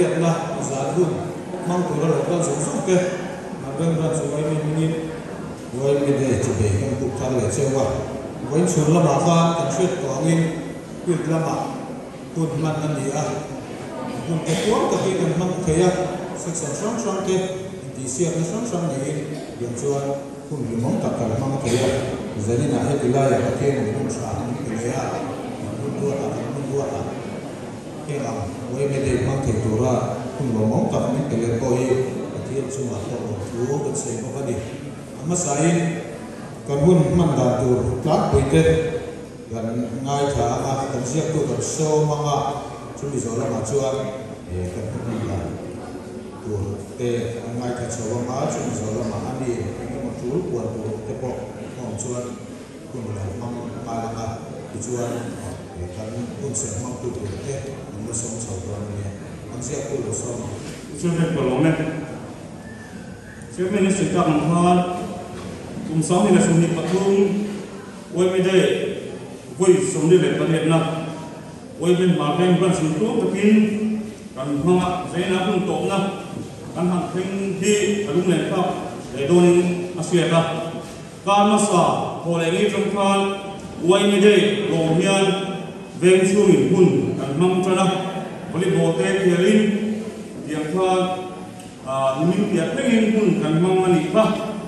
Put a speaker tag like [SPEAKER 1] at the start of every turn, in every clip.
[SPEAKER 1] pariat na zarun mang tu ro kan su su ke na ben ran su ai min woi mi de chi be kan bu thar le chewa woi sur la ma kha kan shet ko ngin pit la ma tun man an ni a tun ke tuam ka ki kan mang theya section song song ke ti sia na song song ni yang chuan kun ri mong tak ka mang theya zani na he tila ya ka ke ni mun sa ni ke ya mun dua ta ke la woi mi de mang the tu ra kun lo mong tak ni ke le ko hi ti chu ma ko tu kan sei ko ka ni ama sai kan hun man da tu tlak poite kan ngai tha a kan siak tu kan so manga chu mi zo la ma chuan kan hun da tu te ngai tha so ma chu mi zo la ma ani ke ma tu kuan tu te po hong chuan kun la mang pa la ka chuan kan hun se mang tu tu te ma som so tu ni an siak tu lo so
[SPEAKER 2] chu me ko lo me chu me ni se ta ang ha song ni la sum ni patung woi me de woi sum ni le panet na woi ben ma ben ban su tu takin kan hanga zaina pun to na kan han thing hi alung le ka le don asia ta ka ma sa ho le ni trong khan woi me de lo hian veng chu min hun kan mang chana boli bo te khialin tiang kha ni mi pia pengin hun kan mang mani ba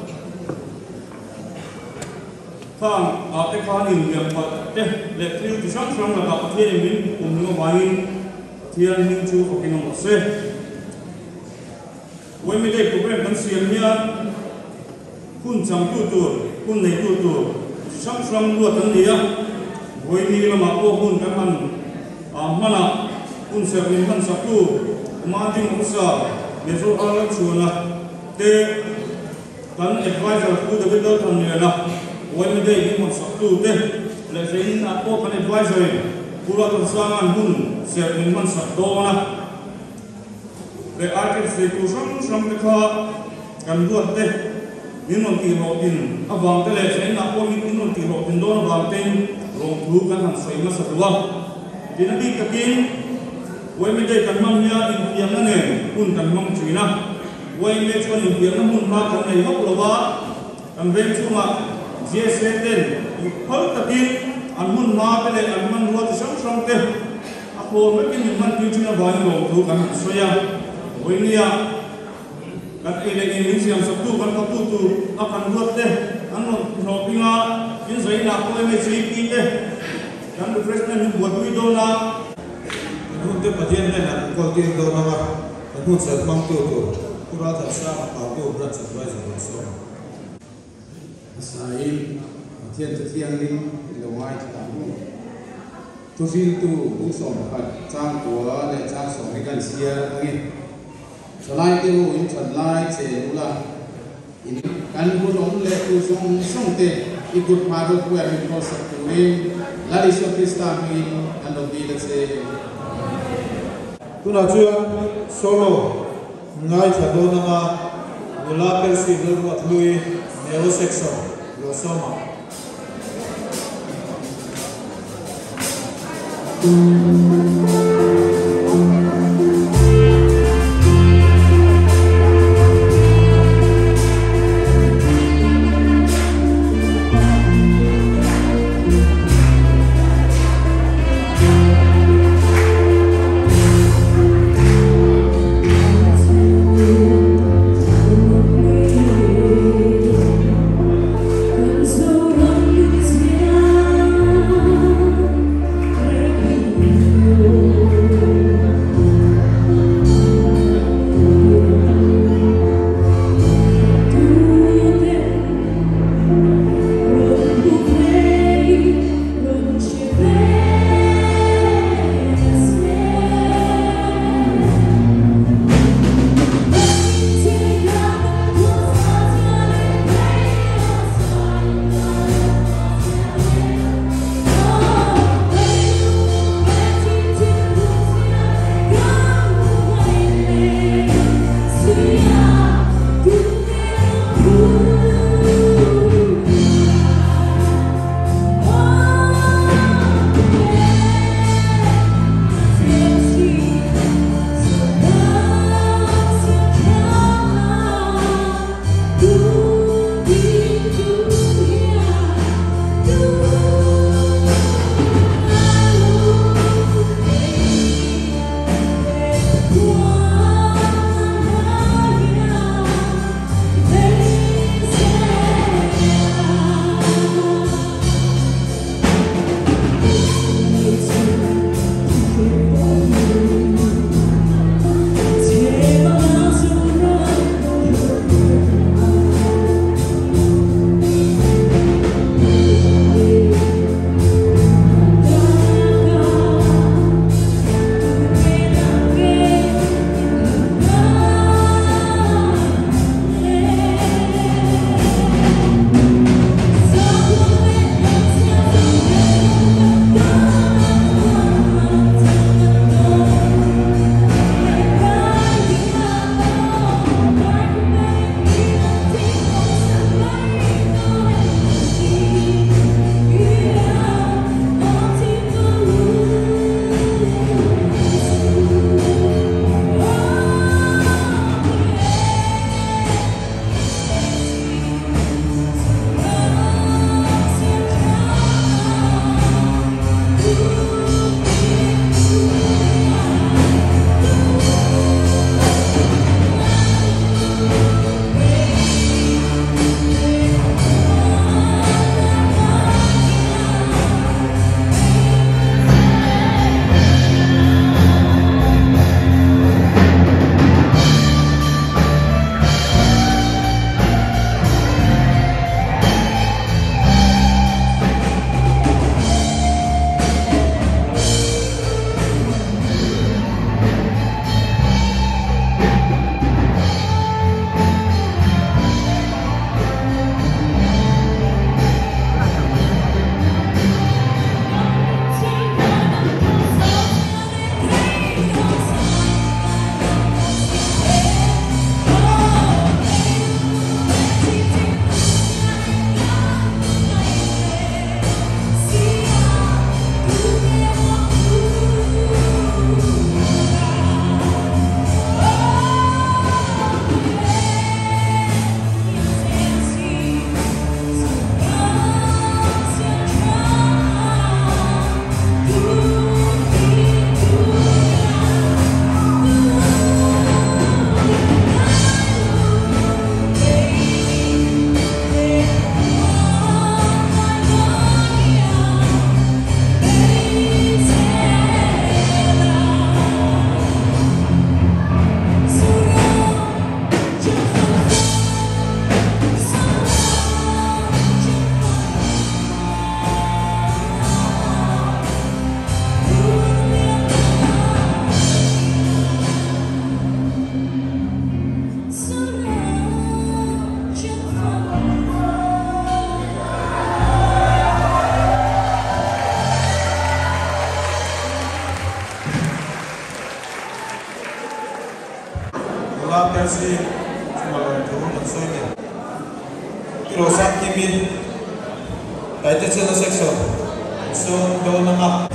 [SPEAKER 2] thang te khan in yang pat te le thil ti sang sang la ka the min no wain thian ning chu ko kin no se woi me de program kan siam nia kun chang tu kun nei tu sang sang lu tan dia woi ni la ma ko hun kan han mana kun se min han sa tu ma ding usa me zo ala chuna te kan advisor tu de do tan ni la woi me de ni mo sa tu te le zein na ko kan advisor pura to sangan hun se min man sa do na le arket se tu sam te kha kan duat te ni non ti ro tin awang te le zein na ko min non ti ro tin do na wang ten rong thu kan han sai ma sa tuwa din bi ka kin woi me de kan man ya in piang na ne hun kan mong china woi me chon in piang na mun ma kan nei hok lo wa kan ven chu ma GS10 hol takin an mun ma pele an man ruat sang sang te a ko me kin man tu china ba ni lo thu kan soya woi nia kan ele ni siam sab tu kan ka tu a kan ruat te an no pinga kin zai na ko me chi pi te kan refreshment ni buat wi do na nun te patien ne na ko ti do na ma nun sa mang tu pura tha sa pa tu branch advisor so
[SPEAKER 3] Israel thiên thực thiên linh lâu mai ta tu xin tu cũng sống phật trang của để trang sống cái gần xia nghe trở lại tiêu in trở lại chế là in căn buôn ông lệ tu sống sống tệ ikut padu kuat in proses tu là đi xuống Kristen in and of the chế
[SPEAKER 1] tu na chuan solo ngai tha do na ma gula pel si do wat lui neo section lo soma la persi semua tu dan soalnya kilo sak kimi daite channel section so do nama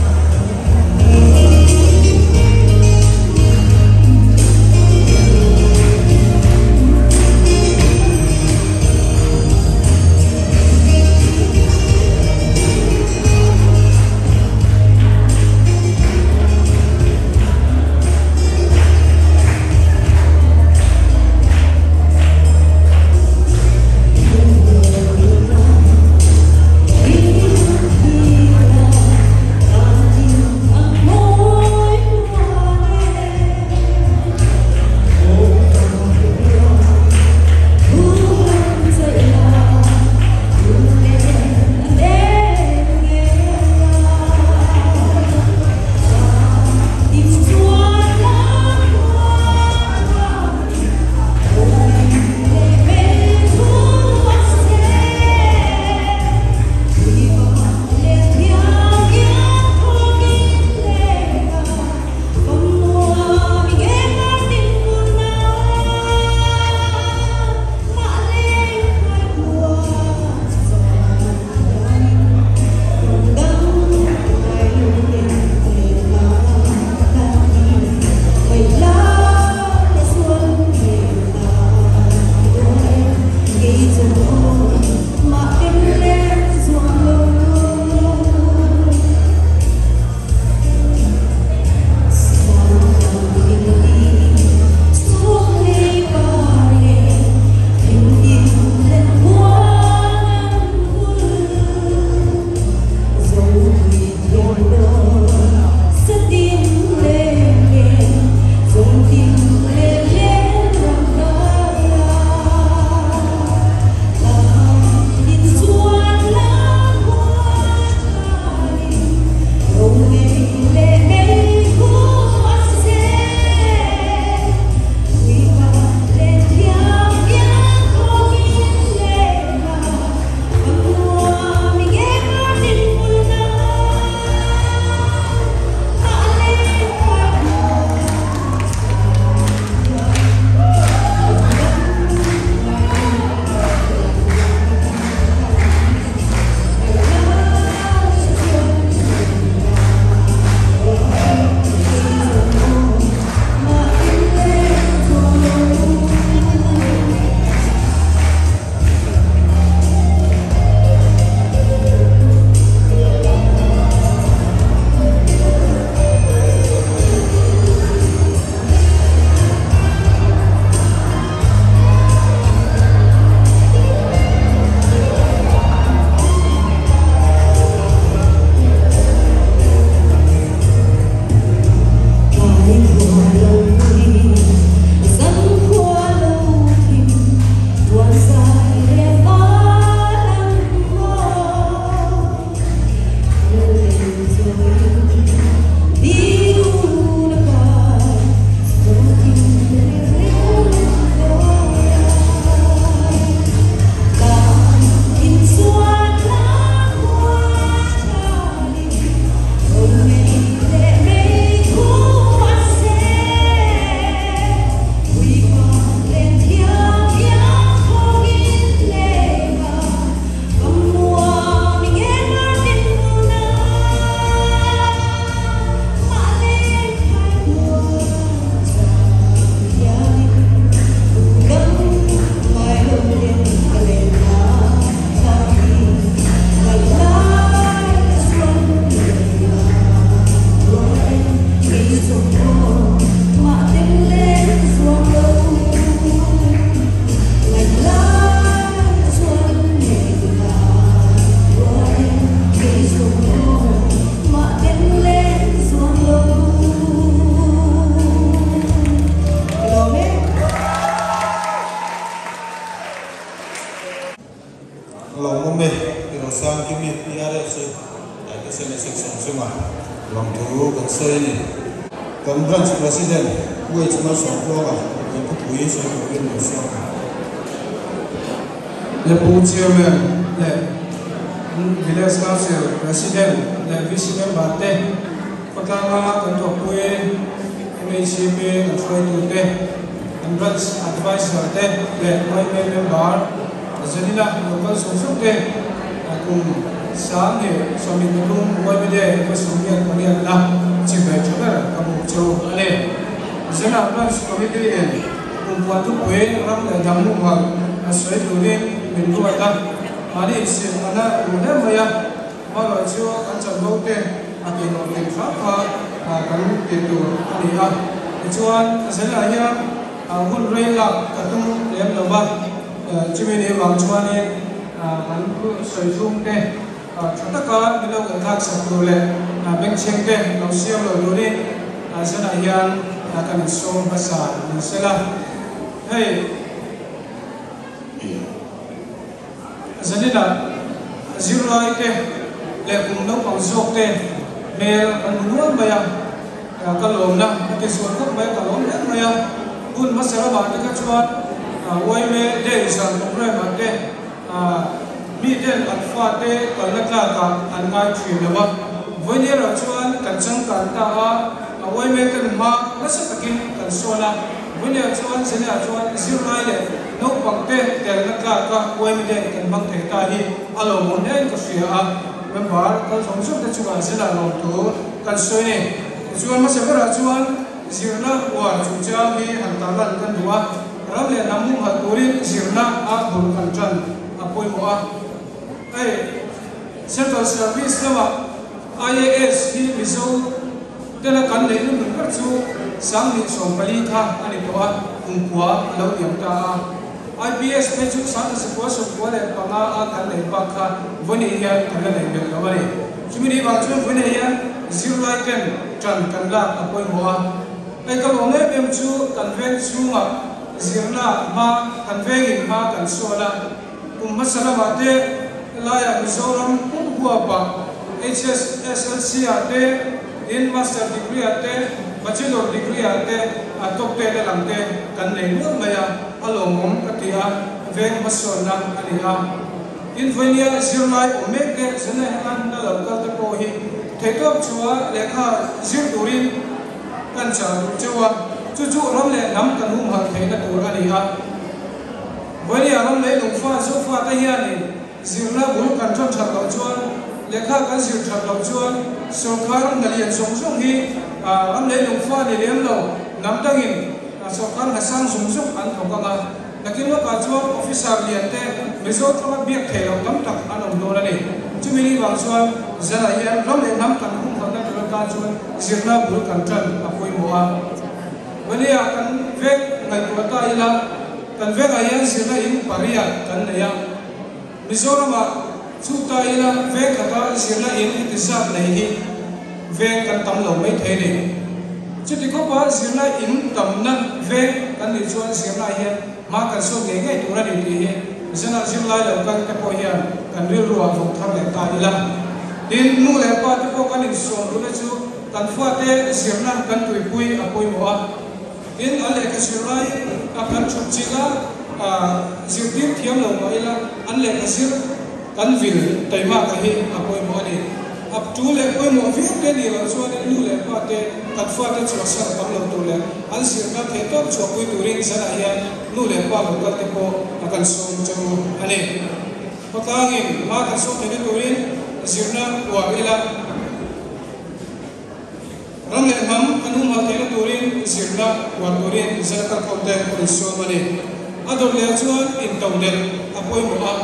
[SPEAKER 1] sang kimi PRS ai ke sene section suma long tu kan sei ni kan branch president wei chama so bloga ko ku pui so ko bin no so
[SPEAKER 4] le pu chairman le village council president le vice member te patanga kan to pui MCP kan foi tu te Entrance advisor te le OIM member zanina local sosok te kum sang he somin room OIM de ko somian panian la chibe chara kamu cho ale zena advance committee en kum watu we ram le damu ma asoi durin min ruata mari sin ana rune maya malo cho kan chambo te akin okin kha kan ke tu ani ha chuan zena ya hun rei la katung lem lo ba chimini wang chuan an ku soi thum te chata ka milo ka thak sak lo le beng cheng te lo siam lo lo ni zena yan kan so basa ni sela hey zanina zirlai te le kum no pang sok te mel an nuam ba ya kalom na ke so ko ba kalom na ma ya un masara ba ka chuan wai me de san ko re ma te mi den at fa te kal na ka ka an ngai thri le ba voi ne ra chuan kan chang kan ta a wai me kan ma na sa takin kan so na voi ne chuan sena chuan zirlai le no pang te tel na ka ka wai me de kan bang the ta hi alo mon ne ka sia a member kan song suk te chuan sena lo tu kan so ne chuan ma sabara chuan zirna wa chucha mi hantalan kan duwa ramle namu haturin zirna a bul kan tran apoi moa ai central service lawa IAS hi mizo tela kan le nu kan chu sang ni som pali tha ani toa umpuwa lo yam ta IPS pe chu sang se ko so ko le panga a kan le pa kha voni ya kan le be lo bari chimini ba chu voni ya zero like tran kan la apoi moa ai ka bome bem chu convent chu ma zirna ma convent in ma kan sola masala ma te la ya mizoram kum huwa pa HSLC ate in master degree ate bachelor degree ate atok te lang te kan nei mo maya alomom katia veng masona ania in venia zirlai omeke zene han na local te ko hi thekop chua lekha zir durin kan cha chuwa chu ram le nam kan hum ha theina tur ania venia ram le lung fa zo fa ta hian ni zirna bul kan chon cha lo chuan lekha kan zir cha lo chuan sarkar ngalian song song hi ram le lung fa ni lem lo nam tangin sarkar hasang song song an thokanga lakin lo ka chuan officer lian te mezo thama biak thelo tam tak anom do na ni chumini wang chuan zara hian ram le nam kan hum ha na tur ka chuan zirna bul kan tran apoi moa venia kan vek ngai ko ta ila kan vek ayan zirna in paria kan ya mizorama chuta ila vek ata zirna in itisab nei hi vek kan tam lo mai the ni chuti ko pa zirna in tam na vek kan ni chuan zirna hian ma kan so nge ngai tura ni ti hi zana zirlai lo kan ka po hian kan ri ruwa thok thar le ta ila din nu le pa ti ko kan in so ru le chu kan fa te zirna kan tui pui apoi moa in ale ka zirlai akan chup chila zirtir thiam lo ma ila an le ka zir kan vil taima ka hi apoi mo ani ap tu le poi mo vi te ni lo chuan nu le pa te kan fa te chu sa kam lo tu le an zir na the top chu pui tu ring sana ya nu le pa lo ka te ko akan som chu ani patangin ma ka so te tu ring zirna wa ila ram le ham anu ma te tu ring zirna wa tu ring zara ka ko te ko so mani ador le chuan in tong le apoi mo a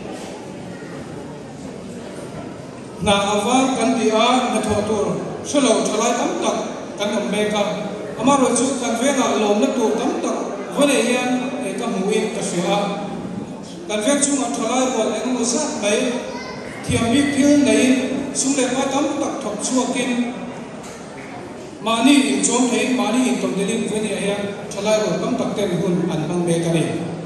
[SPEAKER 4] na awa kan ti a na tho tur shalo thalai tam tak kan am me ka amaro chu kan ve na lom na tur tam tak vole yan e ka muin ka sia kan ve chu ma thalai bol eng mo sa mai thiam mi thil nei sum le pa tam tak thok chuakin mani in chom thei mani in tom delin veni aya thalai bol tam tak te hun an bang me ka ni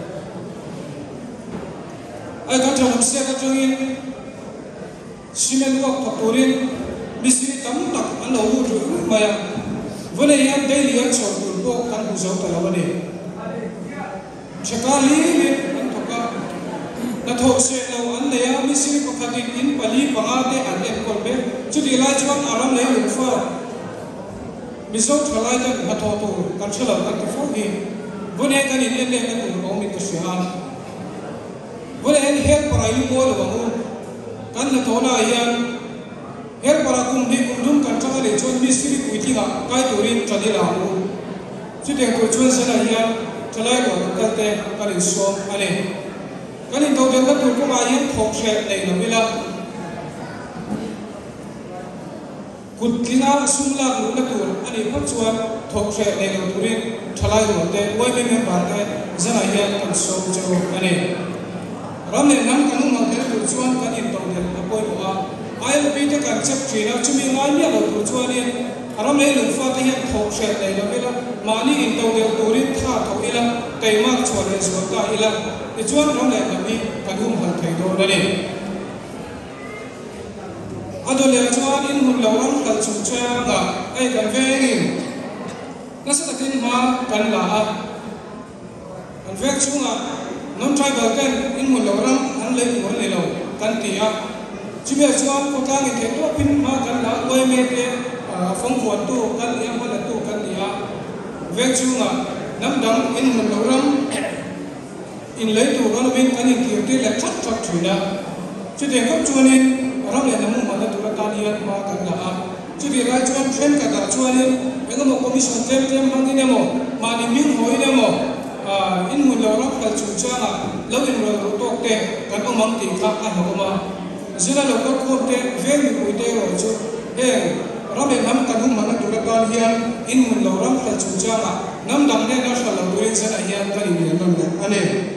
[SPEAKER 4] ai ka thom se ka chungin simen wak thaturin misri tam tak an lo ru maya vone yan daily an chor tur bo kan bu zau ta lawani chakali ni an thoka na thok se lo an le ya misri pakhatin in pali panga te an em kol be chuti lai chuan aram le lu fa miso thalai ta na tho tu kan chhala kan ti fo hi vô này cái này lên cái tụi ông mình cái sự an vô này hết para yêu bố là bằng kan là thổ nào hiện hết para cùng đi cùng đúng kan trong để chôn mystery quý thị ngã cái tụi mình cho đi làm chứ để tụi chôn sẽ là hiện cho lại của cái tệ cái lịch sử anh em cái này đầu tiên các tụi cũng ai hiện thuộc sẽ này là bây giờ cút kina sung lạc lúc là tụi anh em bắt chuan thuộc sẽ này là tụi mình cho lại của tệ quay bên bên bản tệ rất là hiện cần sống cho anh em ram ne nam kanu ma the tu chuan kan in tong den apoi boa ai bi te kan chep trina chumi ngai mi lo tu chuan in ram ne lu fa te hian thok she nei lo bela mani in tong den turin tha tho ila te ma chuan le so ka ila e chuan ram ne ka mi kan hum han thei do da ni adole chuan in hum lo ram kal chu cha ga ai kan ve in na sa takin ma kan la a kan ve chunga non tribal kan in mun lo ram an le tu le lo kan ti a chibe chuan ko tang ke to pin ma kan la loi me te phong khuan tu kan yang ma la tu kan ti a ve chunga nam dang in mun lo ram in le tu ran bin kan in ki te le chat chat thina chu de ko chuan in ram le nam ma la tu ta ni ma kan la a chu de ra chuan train ka da chuan in engam mo commission tem hang ni mo ma ni min hoi ne mo in mun lo ram kal chu cha lo in ro tok te kan omang ti kha a ho ma zira lo ko te ve mi ku te ro chu he ram le nam kan hum man tu ra kan hian in mun lo ram kal chu cha nam dang ne na sha lo tuin sa hian kan ni nam ne ane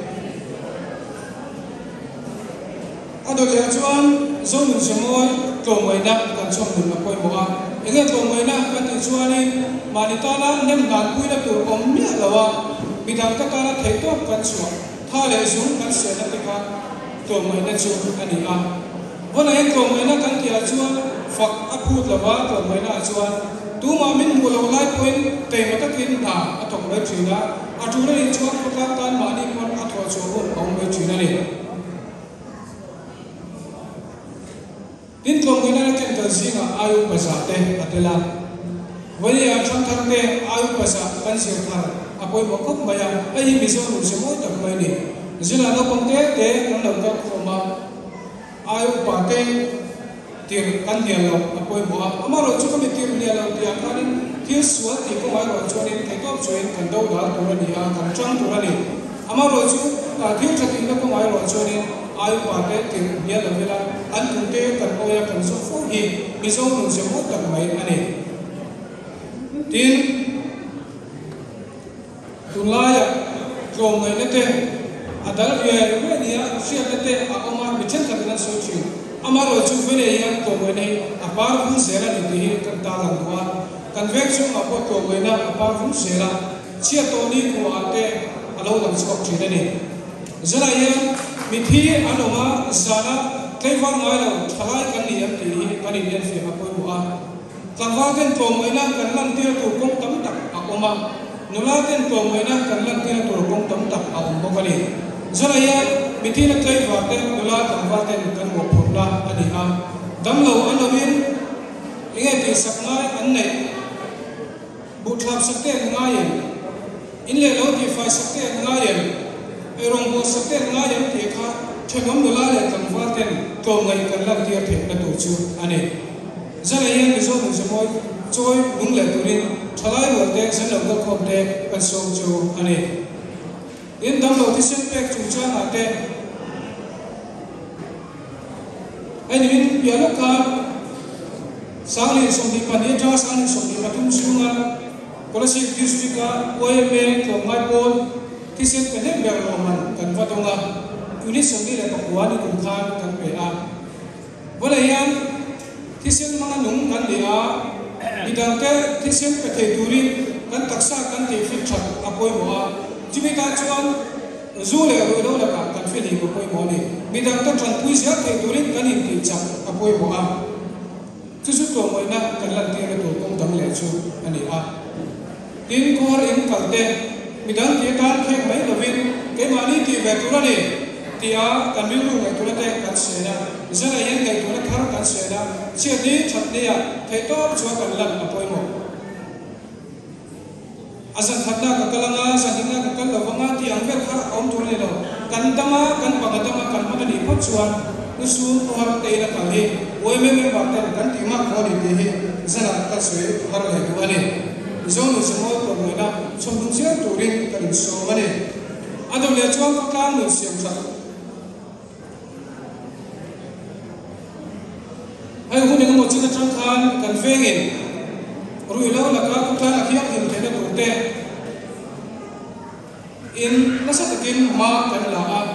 [SPEAKER 4] ado le chuan zo mun semoi to moi na kan chom mun na poi mo a enge to moi na kan ti chuan ni mani ta na nem dan pui na tu om mi lawa bidang ta kana thei to kan chuan tha le zum kan se na te ka to moi na chu ani a wala en to moi na kan ti a chuan fak aput lawa to moi na chuan tu ma min mu lo lai point te ma ta kin da a thok le thina a tu le chuan ko ta tan ma ni mon a tho chu on ong le thina ni tin tlom ko na ken ta singa ayu pasa te atela wali a thang thang te ayu pasa kan se thar apoi mo kop maya ai mi so nu se mo ta mai ni zila no pong te an lo ka khoma ayu pa te tir kan dia lo apoi mo amaro chu ko mi tir dia lo dia kan tir suwa ti ko mai ro chu ni te ko chu kan do da tu ni a kan chang tu ni amaro chu tir thati na ko mai ro chu ni ayu pa te tir dia lo vela an tu te kan o ya kan so fu hi mi so nu se mo ta mai ani tin tulaya tlom ngai nate adal ye we dia sia nate akoma bichen kan na so chi amaro chu vele ya to ngai apar fu sera ni ti kan ta lang wa convection apo to ngai na apar fu sera sia to ni ko ate alo lang skop chi ni zara ye mithi anoma zana taiwan ngai lo thalai kan ni am ti kan ni len fe apo wa tangwa kan to ngai na kan lan ti tu kong tam tak akoma nulaten to mai na kan lan tia tur kong tam tak a om bo kani zara ya mithi na tlai wa te nula tam wa ten kan mo phom la ani a dam lo an lo min inge ti saknai an nei bu thap sakte ngai yen in le lo ti fa sakte ngai yen e rong bo sakte ngai yen ti kha thegam nula le tam wa ten to mai kan lan tia the na tu chu ani zara ya mi zo mu semoi choi lung le turin thalai wor te san lo ko khom te kan som chu ani in dam lo ti sen pek chu cha na te ai ni min piano ka sangli som di pan ye ja sang som di patum sunga kolasi district ka oime ko mai pon ti sen pe ne ber lo man kan va tonga uni som di le ko wani kum khan kan pe a wala yan ti sen mga nung kan li a bidang ke tisen pe the duri kan taksa kan te fit chat apoi mo chimi ka chuan zu le ro lo la kan fe ni ko poi mo ni bidang ta tran pui sia the duri kan in ti chat apoi mo chu chu to mo na kan lan te to kong dam le chu ani a tin ko har in kal te bidang te kan khe mai lo vin ke mani ti ve tu la ni ti a kan mi lu ngai tu la te kan se na zara yen ngai tu la thar kan se na chia ni chat ni ya thei to chu kan lan apoi mo azan khatna ka kalanga sanina ka kal kan dama kan pagadama kan magani phuchuan nusu tuhar teina kalhi oime me bakta kan tima kholi tehi zana ta sui har le duane zonu semoi promoina somdung sia turin kan so mane ado le chuan kan nu siam sa ai hu ne mo china chang khan kan fengin rui lo la ka kan akhiak hin thena durte in nasatakin ma kan la a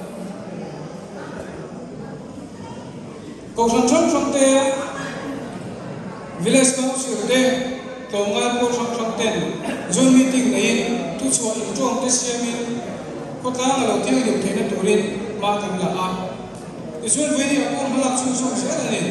[SPEAKER 4] ko san chang te village council te to nga ko sang ten zone meeting nei tu chua in chong te siamin ko ta nga lo thil dim thena turin ma kan la a isun veni ko halak chung chung se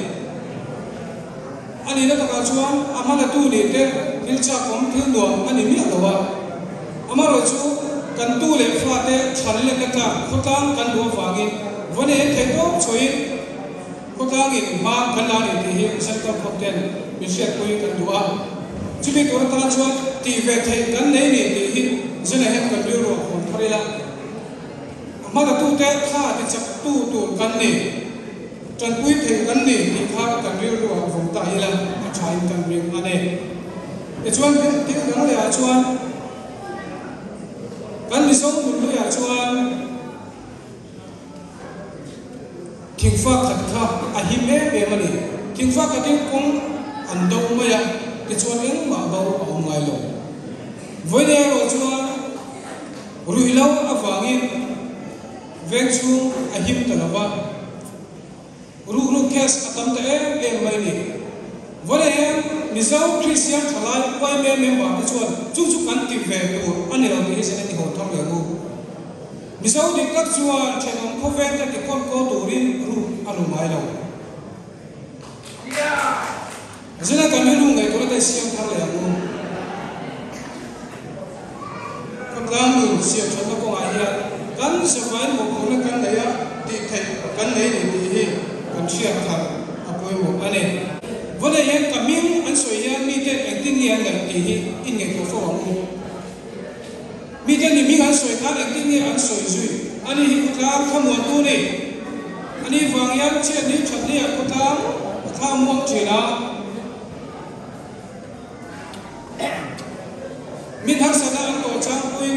[SPEAKER 4] ani na ta ka chuan amala tu ni te thil cha kom thil no ani mi lawa amaro chu kan tu le fa te thal le ka ta ko ta kan do wangin vone the to choi ko ta ngi ma kan la ni te hi sector content mi se ko kan do a chumi ko ta chuan ti ve the kan nei ni te hi zena hem kan ro ko tharila amala tu te kha ti chak tu kan ni trần quý thì gắn nỉ thì khác cần riêu đồ vùng tại là trái cần riêng anh em để chuan tiếng gắn là chuan gắn đi sống mình là chuan thiên phật thật kha ahim về mà đi thiên phật cái tiếng cũng ăn đâu mà ya để chuan những mà bao ông ngay luôn với đây là chuan rùi lâu ở vangin ven chung ahim tanawa ru kes atam te em mai ni vole em misau christian thalai kwai me member te chuan chu kan ti ve tu ani lo ti se ni ho thong le mu misau dik tak chuan chenom ko ve te ki kon ko tu rin ru anu mai lo zena kan lu ngai to te siam thar le mu ko kam lu siam thon ko ai ya kan se vai mo ko na kan le ya ti thai kan nei ni hi kan sia kha apoi mo ane vole yan kaming an soya mi te acting yan la ti hi in nge ko fo mo mi te ni mi an soy kha acting ni an soy zui ani hi ka kham wa tu ni ani wang yan che ni chat ni ko ta kha mo china min har sada an to chang pui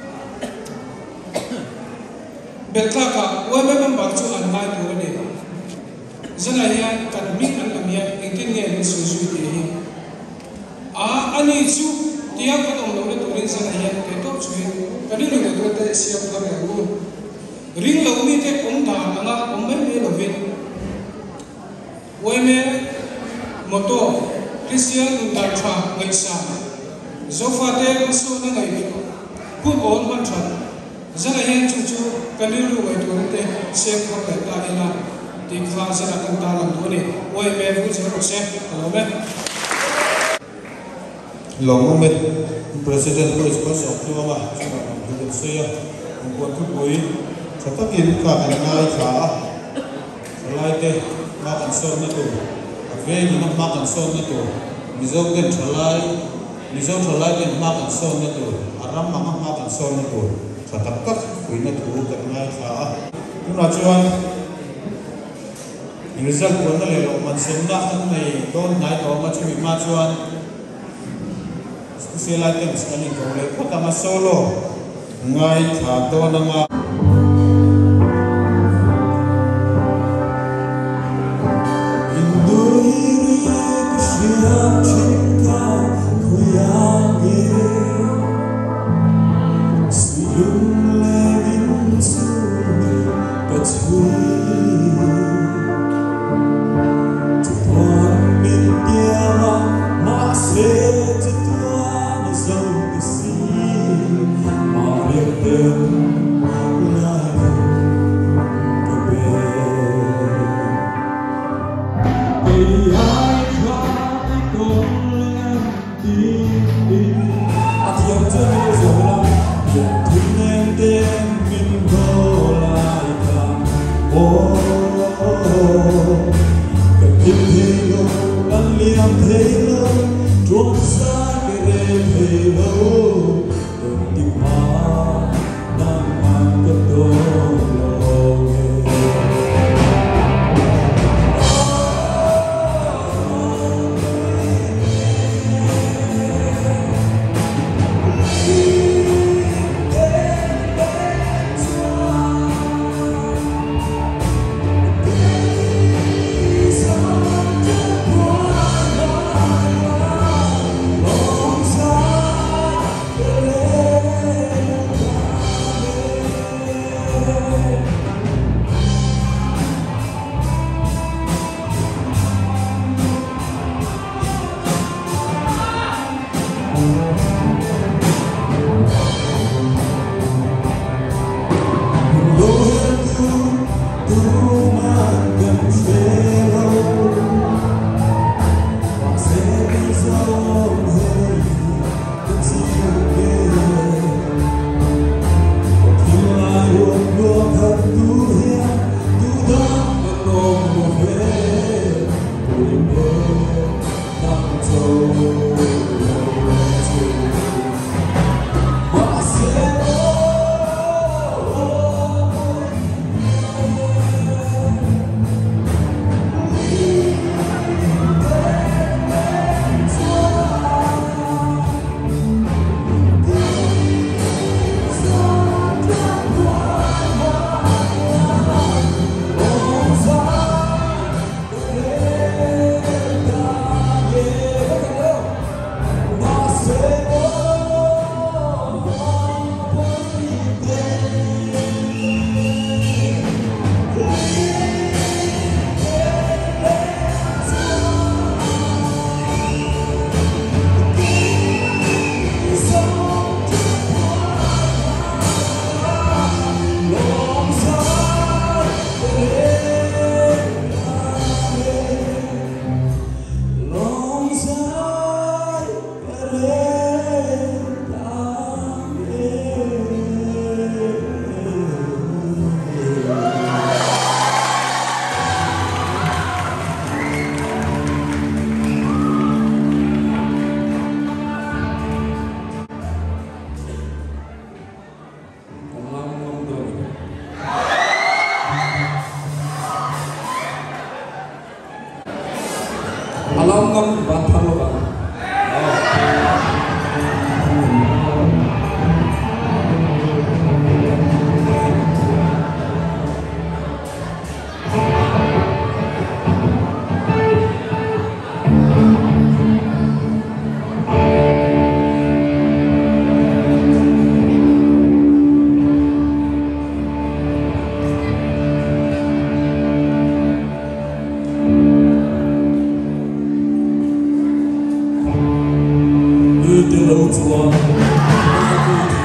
[SPEAKER 4] belka ka wa be ban ba chu an mai tu ni zana ya kan min an amia engkin nge ni su su ti hi a ani chu tia ko dong lo le turin zana ya ke to chui kan ni lo te siam ka me ru ring lo mi te ong da anga ong me me lo vin we me moto christian da tha ngai sa zo fa te so na ngai kun on man tha zana ya chu chu kan ni lo ngai tu te siam ka me ta ila thì pha sẽ là công ta làm thôi này, ôi mẹ cũng sẽ có xem, hello mẹ.
[SPEAKER 1] Lòng mẹ, president của Israel sọc cho mà, cho mà làm việc xây à, ông quan chức bồi, cho tất nhiên cả cái này cả, lại thế, mà cần sơn nữa tụ, về những năm mà cần sơn nữa tụ, mizo cần trở lại cái mà cần sơn nữa tụ, aram mà cần sơn nữa tụ, cho tất cả quý nữa tụ cái này cả, chúng ta chọn result của nó là mình xem đã anh này don ngay đó mà chỉ bị ma chuan sẽ lại tìm sự anh cầu lấy có tama solo ngay thả to nằm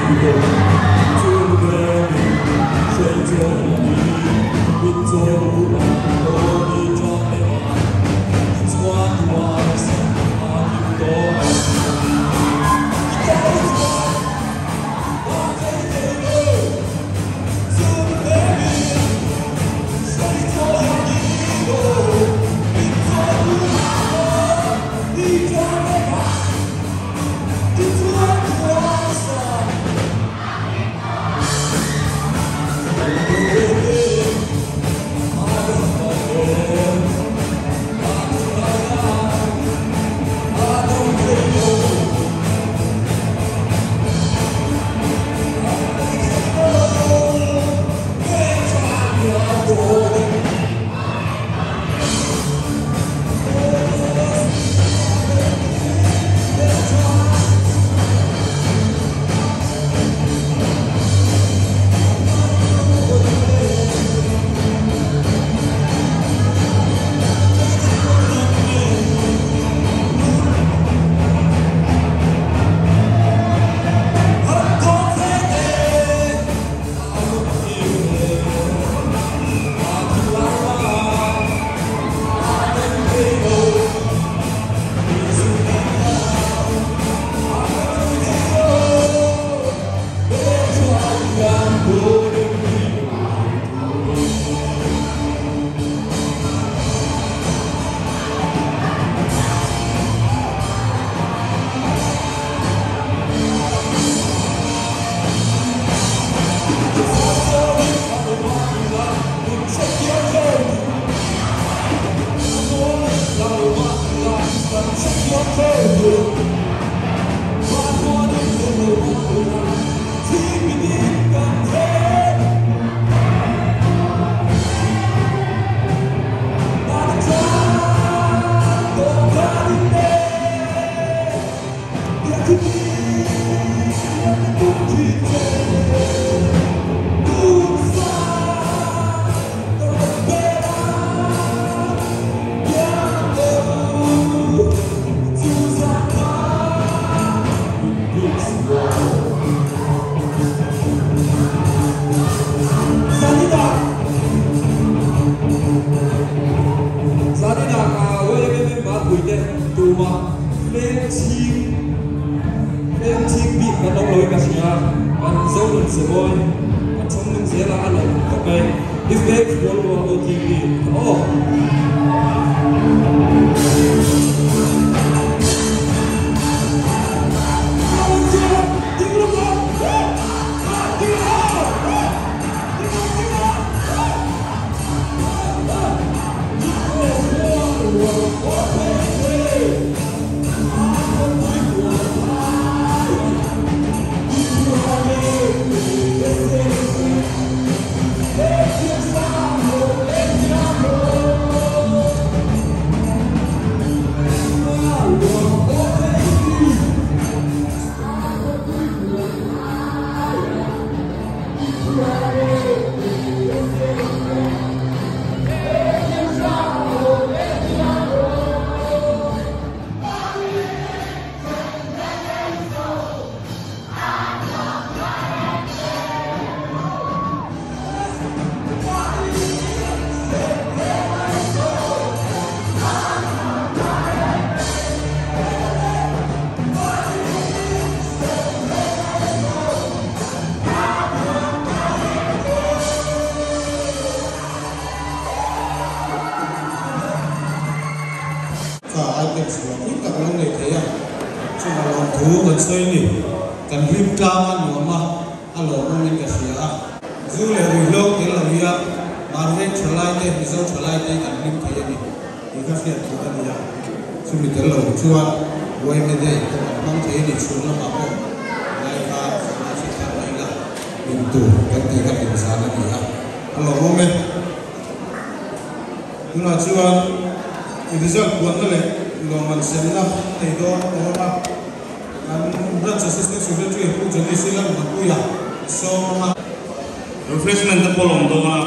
[SPEAKER 2] refreshment the polong doma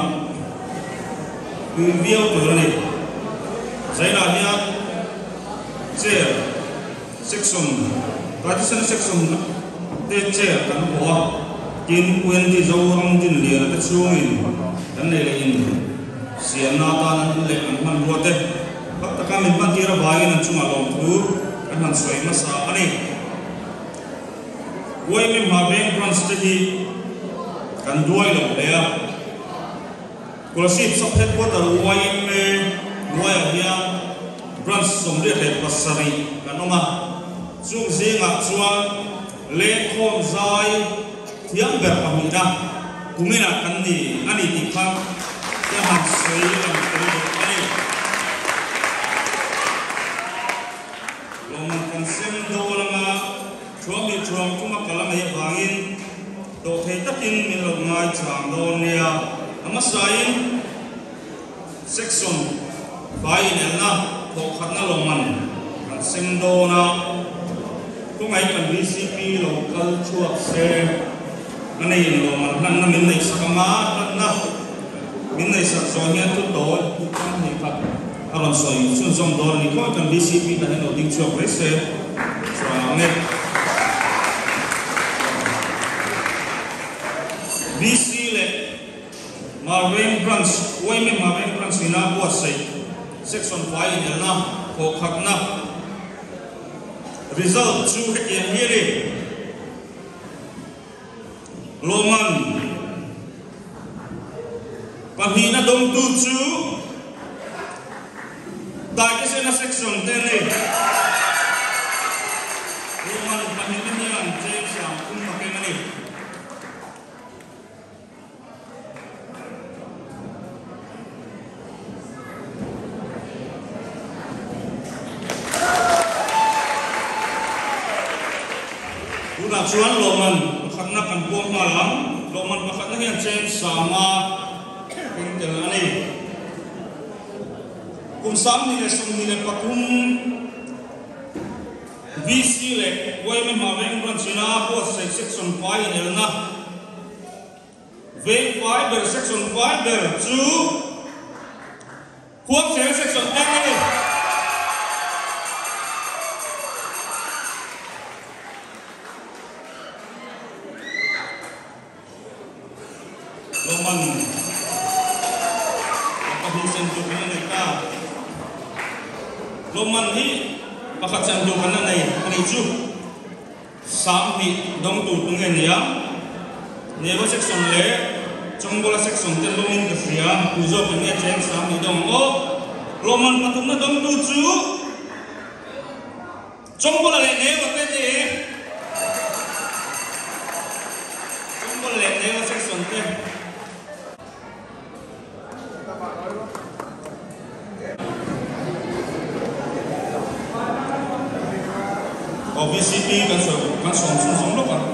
[SPEAKER 2] review to rani zaina hiya chair section traditional section te che kan ho tin quen ti zo ang tin lia te chuin kan nei le in sian na ta nan le kan man ho te tak ta min man tira vai nan chunga lom thu kan han soi ma sa ani wai mi ma beng branch te hi kan duai lo le a Kulasi sophet quarter wai me wai ya branch somri le pasari kanoma chung zinga chuan le khom zai thiam ber pamina kumina kanni ani ti kha ya han sei am teri ani lom kan sem do lama chuami chuam kuma kalama ya bangin to thei takin min lo ngai chang do nia ama sain section bai nelna to khatna loman kan sem do na ko ngai kan BCP local chuak se anei loman nan na min nei sakama na min nei sak so nya tu to kan ni khat alon soi sun som do ni ko kan BCP da no ding chuak le se so ne BC le Marvin branch wai me Marvin branch ina ko sai section 5 ni na ko khatna result chu he here loman pahina dom tu chu dai ke na section 10 le loman pahina ni an che sam kum ma ke ni na chuan loman khatna kan buang malam loman pakhatna hian chen sama tel ani kum sam ni le sum ni le pakum BC le wai me ma veng ban china po section 5 ni na ve 5 ber section 5 ber chu khuap section 10 ni loman pahusen tu ni ka loman hi pakhat san du kan nei ani chu sam hi dong tu ngen ya nevo section le chongbola section te lomin ka sia uzo kan ne chen sam hi dong o loman patum na dong tu chu chongbola le nevo te te chongbola le nevo section te BCP kan som lo kan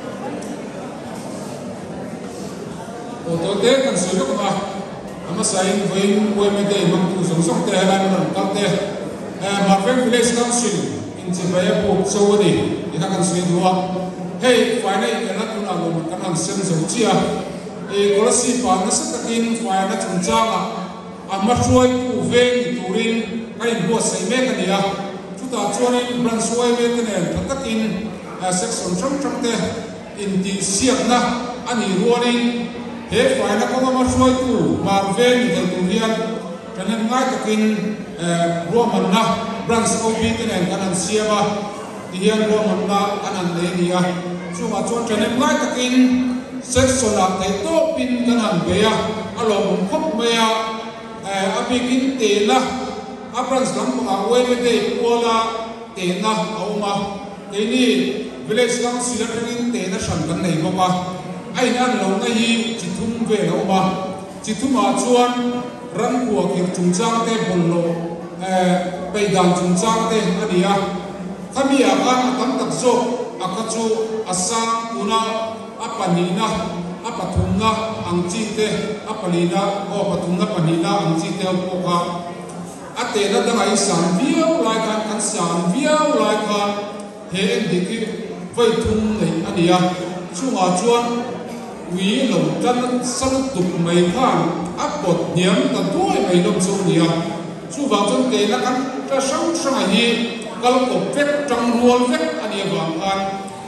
[SPEAKER 3] to te kan so lo ka ama sai vein ko me de mang tu som te halan non ka te Marvin Village Council in Chibaya po so ni ina kan so duwa hey finally ena tu na lo kan han sem so chia e kolasi pa na sa takin fa na chung changa ama chuai ku vein turin kai bo sai me kan ya ta chuan in branch wai me te nen thatakin section chang te in ti siak na ani ruanin he fai na ko ma chuai tu Marvin ni tu hian kanan ngai takin roman na branch OP te nen kanan siaba ti hian roman na anan le nia chunga chuan kanan ngai takin section la te to pin kanan beya alom khop meya abikin te la Aprans lam pa away me de pola te na auma te ni village council ring te na shan kan nei ba ai nan lo na hi chithum ve lo ba chithuma chuan ran ko ki chung chang te bollo pe dang chung chang te ania khamia kan tam tak zo akachu asang una apanina apathumna angchi te apalina o pathumna panina angchi te ko ka ate na dangai san viau lai kan san viau lai ka he endiki vai thum nei ania chunga chuan wi lo tan sang tuk mai khan apot niam ta tuai mai dom chu nia chu wa chon te na kan ta sang sang hi kal ko vek tang rual vek ania wang kan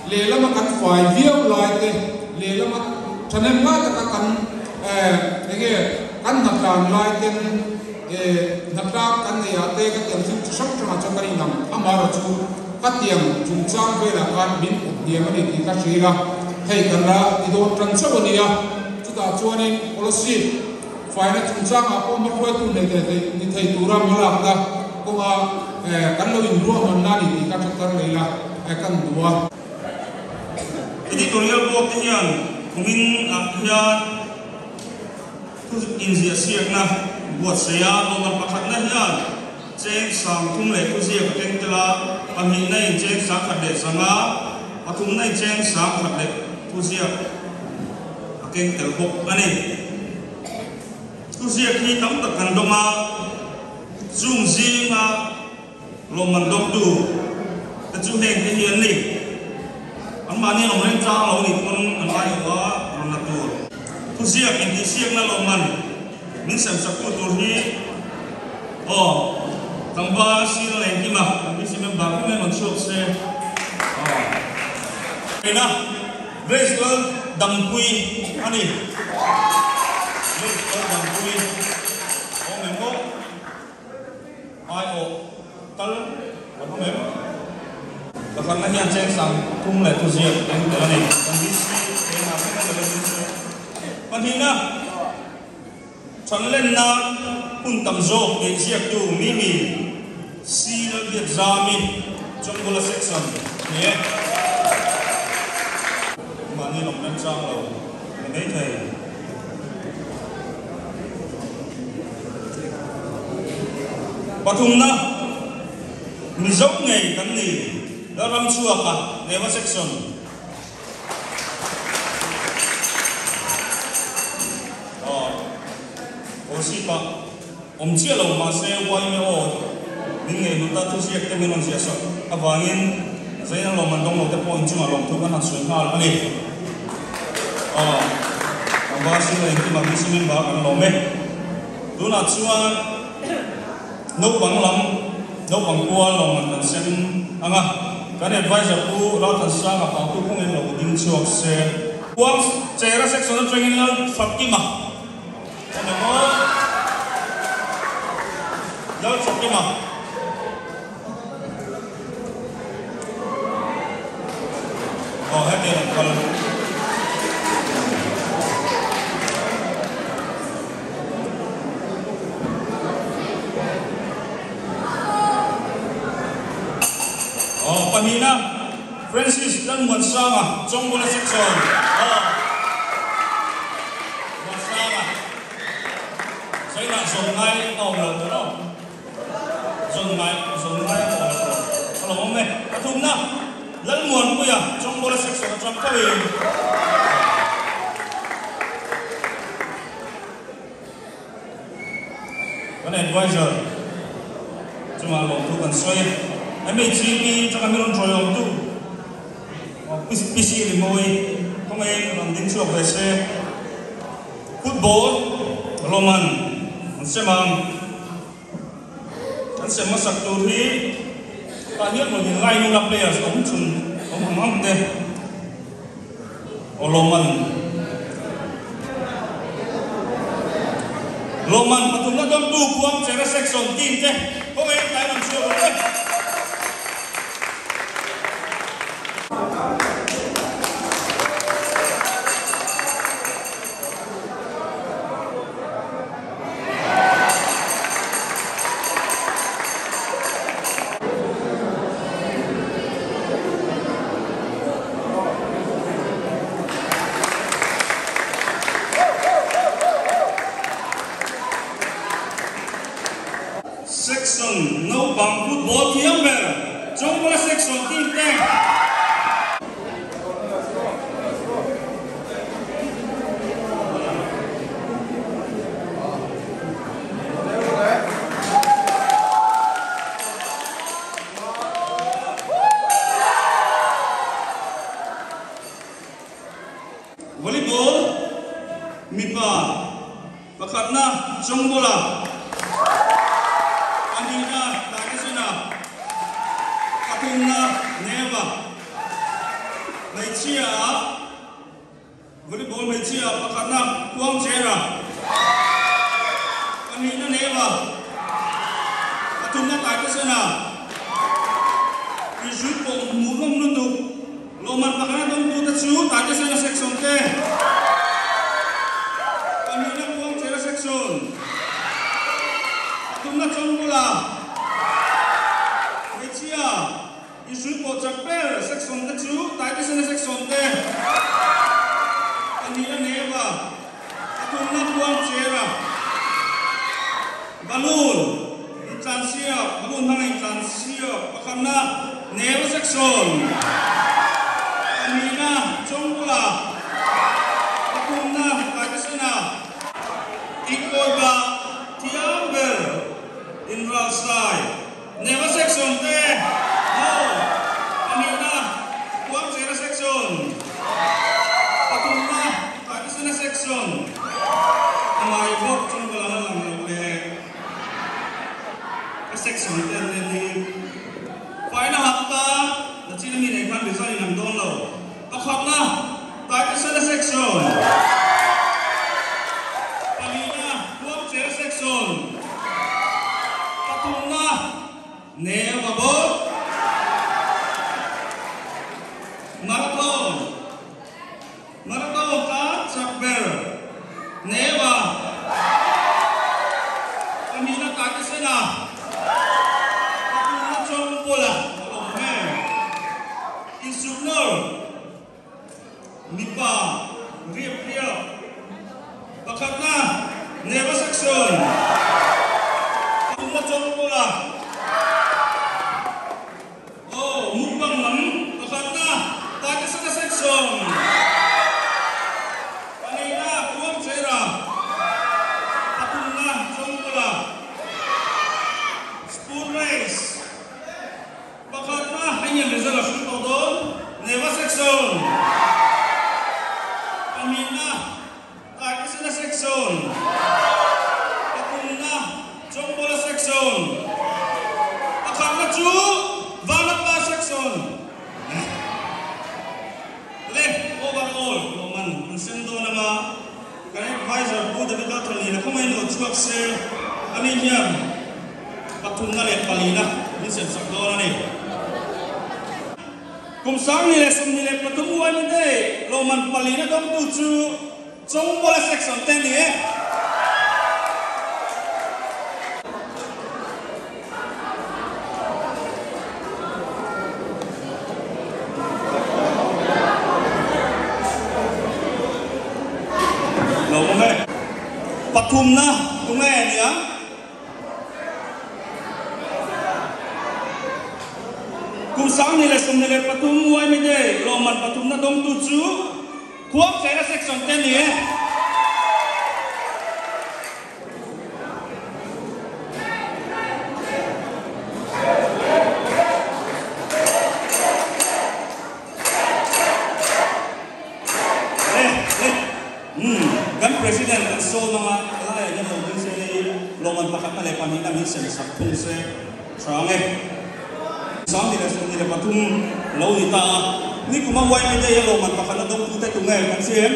[SPEAKER 3] le lama kan fai viau lai te le lama thanem ma ta kan ege kan natang lai ten natang kan ya te ka tem chu sak chama chakari nam amara chu katiam chung chang ve la kan bin diam ani ti ka shira thei kan ra ti do tran chabonia chu ta chuanin policy fai na chung chang a ko ma khoi tu nei te ni thei turam malak da ko ma kan lo in ro man na ni ti ka chakar leila kan duwa
[SPEAKER 2] editorial board hian kumin hian tu inzia siak na buat saya loman pakhat na hian cheng sang thum le tu siak teng tela ami nei cheng sang khat le sanga athum nei cheng sang khat le tu siak akeng tel bok ani tu siak hi tam tak kan donga zung zinga loman dok tu ta chu heng ti hian ni anh bạn này ông lên trang lâu thì con anh lại có làm là tour tu siap ini siap na loman min sam sakut tour ni tambah sih lain kima kami sih membangun memang shop se ina Bristol Dampui ani Bristol Dampui memang ayo tal apa memang Bahkan yang saya sang kum le tu siap yang terani kondisi yang apa yang terjadi. Panhina, chanlen na pun tamzok yang siap tu mimi sila dia zami jom bola section ni. Mani nak mencang lau, ini thai. Patung na mizok ngai kan ni. Dalam suaka lewat section. Siapa? Cia lo masih wai me Ningai luta tu siap temenon siasa. Abangin saya lo mandong lo tepo cuma lo tu kan hasil hal ani. Abasi lo yang kita mesti membawa kan lo me. Tu nak cuma no banglam, no bangkual lo mandan sen angah. Kan advisor ku lo tansa apa tu pun lo ding suak se. Uang cara section training lo Fatimah. Ono lo Fatimah. Hati kalau Pamina Francis dan Wansama trong bola section Wansama saya nak zongai orang tu zongai kalau mau meh atum na lalu muan puya trong bola section trong kawin kan advisor cuma lo tu kan soya MHCP cho kami orang troyong tu, PC limoi, kami orang dingsuk bese, football, roman, semang, semang satu hari, tanya orang yang lain orang players, orang ham deh, roman, patutnya dalam tu kuang cara section team deh, kami lain orang siapa deh. Section no bang football tiang ber, jom bola section team tank. Volleyball, mipa, pakatna jom bola. Anina, Tagisuna, Katuna, Neva, mấy chia volleyball mấy chia và khả năng quăng chế ra anh nghĩ nó nè mà chúng ta tại cái sân nào cái rút bộ mũ lông luôn tục lo mặt và khả năng đông tu ta chú tại cái sân là section T anh nghĩ nó quăng chế ra section chúng ta trông cô là mấy chia cái rút bộ chặt bè section ta chú tại cái sân là section T anh nghĩ nó nè mà chúng ta quăng chế ra balloon Transia, balloon hanging transia, pakana, neva section. Amina, chongula, pakuna, pakisana. Ikoba, tiamber, in right side. Neva section there. No. Amina, kuang sera section. Pakuna, pakisana section. Amai bok chongula halang section ten ni phải là học ta là chỉ là mình này quan biệt sao thì làm đông lâu học học na tại cái section Alina quốc chế section Patung na nè và bố marathon ta chặt bè nè và Alina tại cái xe nào Nipa, Ria, Pakatna, Neva section. Tunggu coba. Oh, mukbang nam, Pakatna, tadi sudah section. Alina, kuam cera. Pakatna, coba. Spoon race. Pakatna, hanya rezala sudah Neva section. Amina, tak kisah section. Pakunna, jombola section. Akakna cu, vanapa section. Leh, overall, loman, unsendo nama. Karena advisor buat dekat terlihat, kamu ini cuak se, aninya. Pakunna leh palina, ini sebab ni. Kum sang nilai sum nilai pertemuan ini, loman palina dom tuju, jom bola section ten ni. Loman patum na, tungai ni ya. Kum sang nilai sum nilai patum wai mi deh, loman patum na dom tuju, kuat saya section ten ni. Kan presiden kan so mga lain yang mungkin saya loman pakat na lepan ni kami sepun se trange. Sang tidak patung lau nita ni kumang wai meja ya loman pakan dong kita tungai kan sih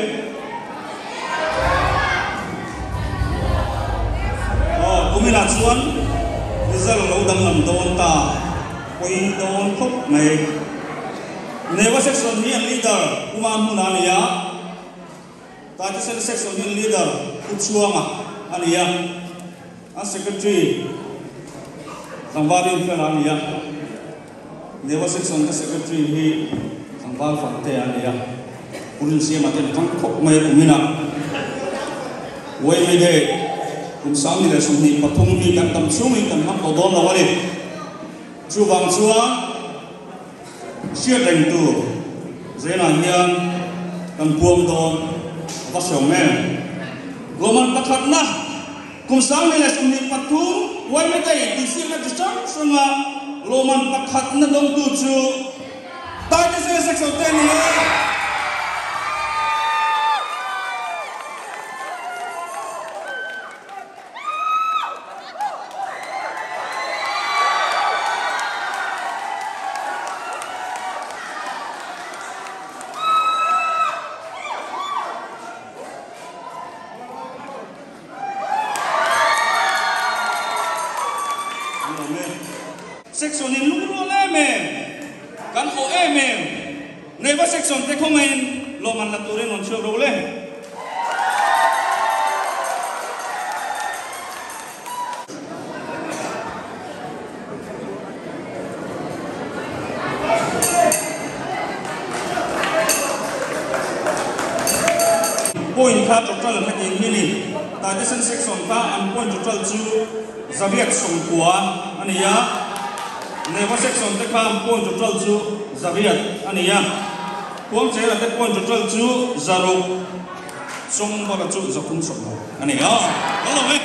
[SPEAKER 2] oh kumila cuan rizal lau dang lam don ta koi don kop mai never section ni leader kumam huna ni ya tadi section ni leader ucuanga ani ya secretary Zambari fela ni ya Neva section ka secretary hi sambal fante ania purin sia maten tang kok mai kumina wai mai de kum sang ni la sumni pathum ni kan tam sumi kan nak odon la wale chu bang chua sia deng tu zena hian kan puam don ba song men loman pakhat na kum sang ni la sumni pathum wai mai de di sia na chang sunga loman pakhat na dong tuju tadi saya section ten ni section in lungro le me kan o e me neighbor section te khomen lo man la turin on show ro le point kha total ma ting hini ta descent section kha an point total chu zaviat songkua ania neighbor section te kha an point total chu zaviat ania Kuang saya ada point total tu zero, semua tu zakun semua. Ani ya, kalau ni.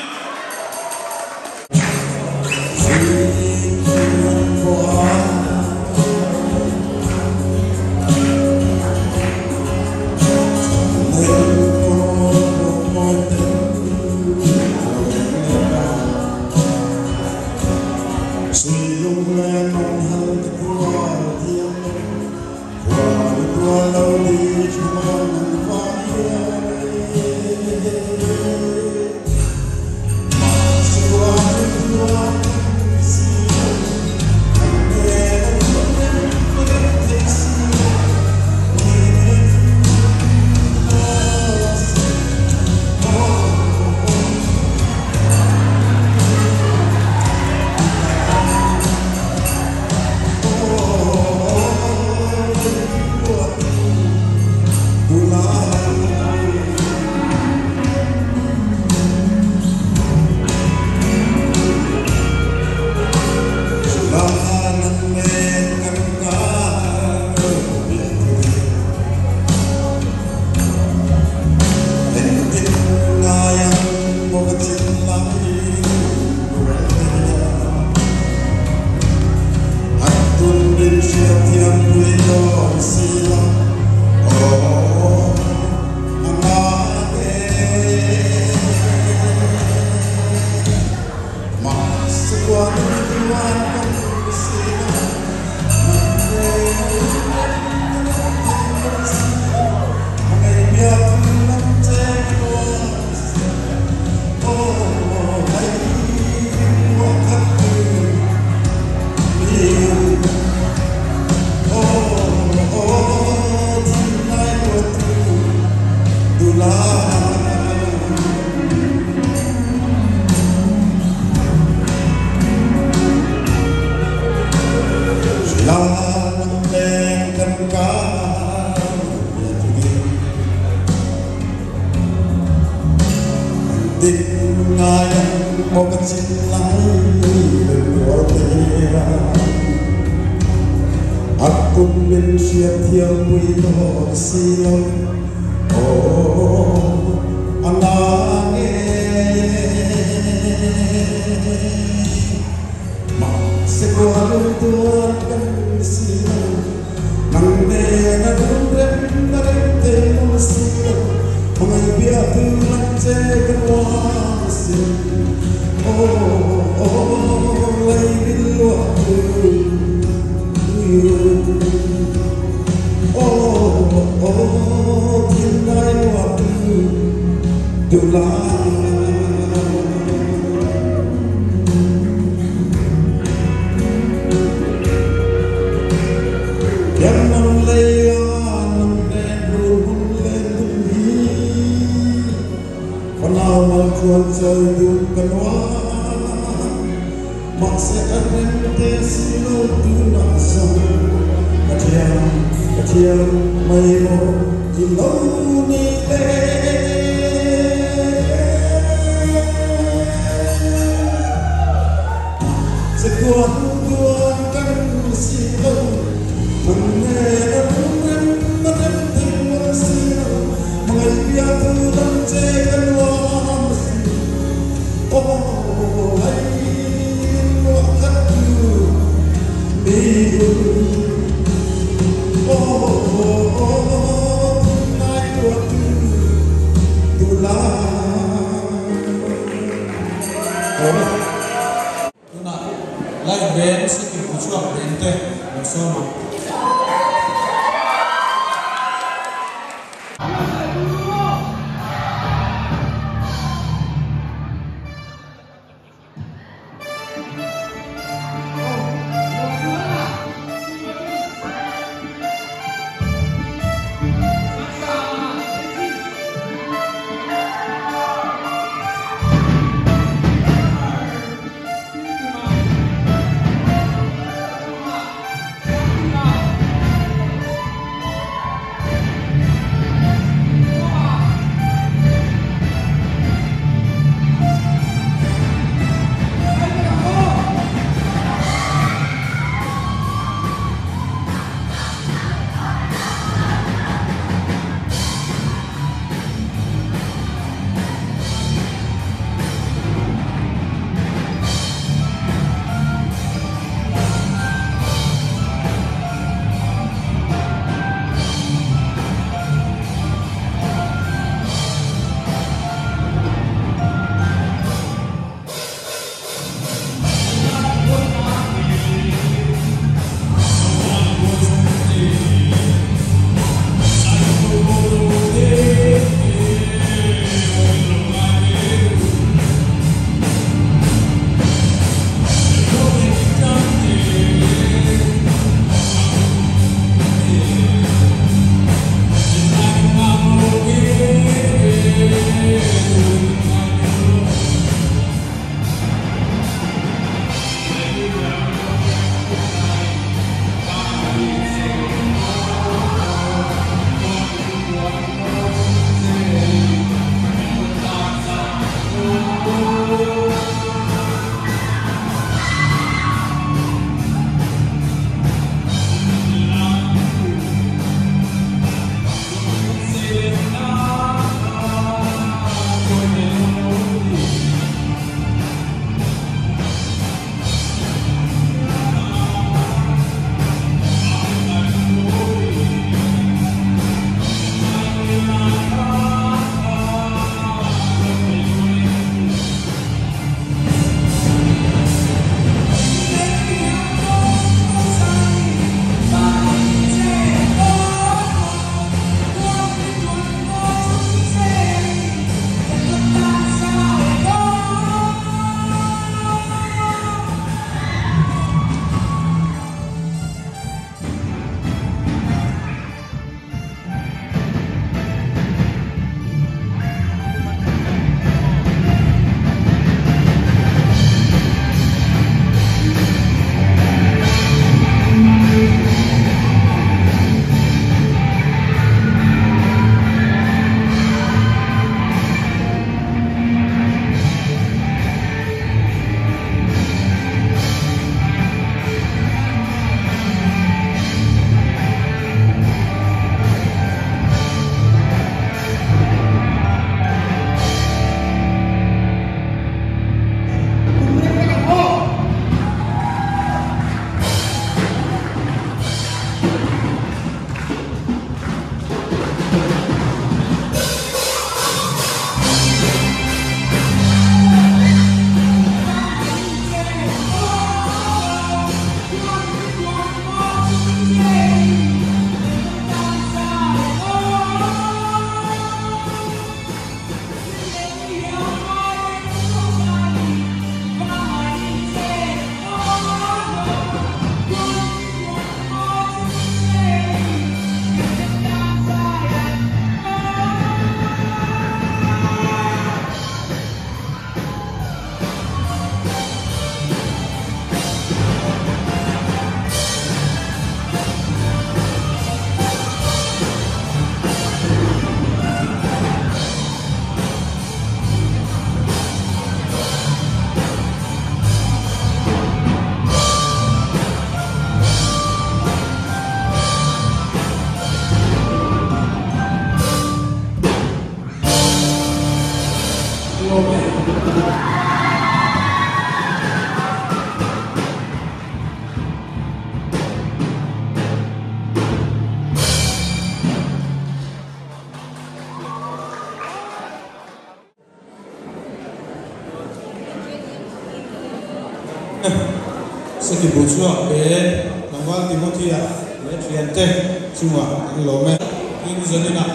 [SPEAKER 1] Saki buchua be Nangwal Timothea le triante chunga ang lome in zanina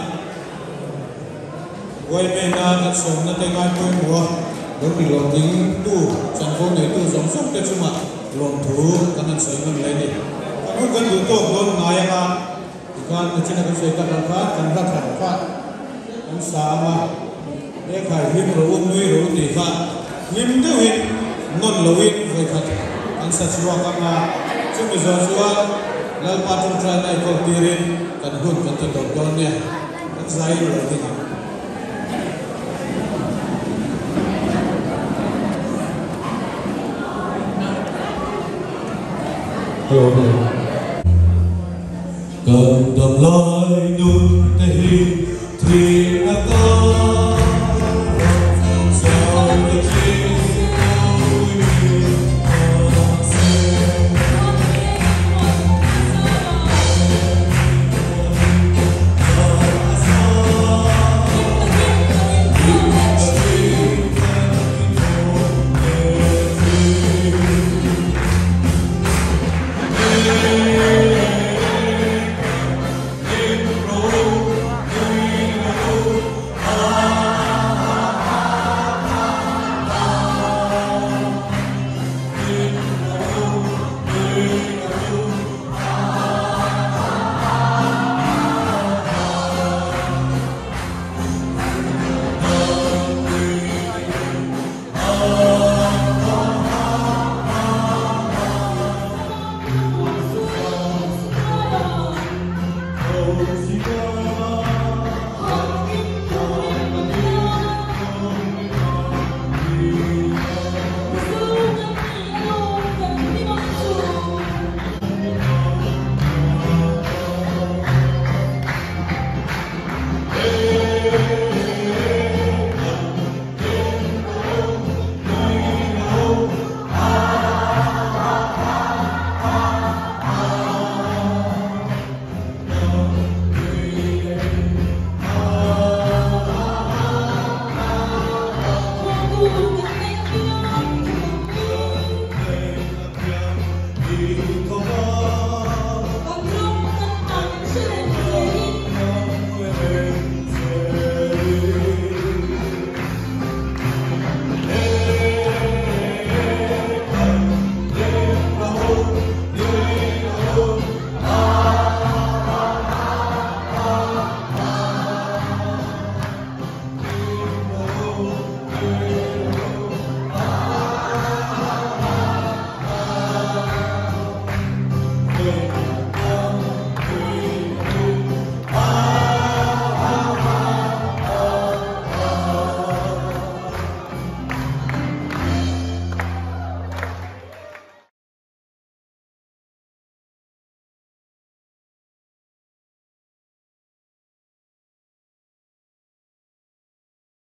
[SPEAKER 1] wai me na at som na tengai ko mo do pi lo ding tu chan ko nei tu som som te chuma lom thu kanan soi ngon le ni anu gan du to lon ngai ma ikan na china ko sei ka kan pha kan ra than pha an sa ma e khai him ro nui ro ti kha lim de wi non lo wi vai khat an sa chuwa ka ma chumi zo chuwa lal patun tra nai ko tirin kan hun kan ti dok don ne ak zai ro ti ha
[SPEAKER 5] Cần đầm lo